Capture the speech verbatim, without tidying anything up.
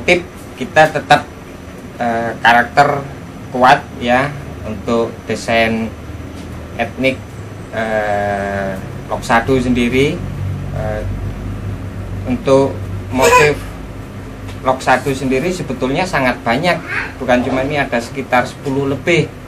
motif kita tetap uh, karakter kuat ya untuk desain etnik uh, Lok Sado sendiri. Uh, untuk motif Lok Sado sendiri sebetulnya sangat banyak, bukan cuma ini, ada sekitar sepuluh lebih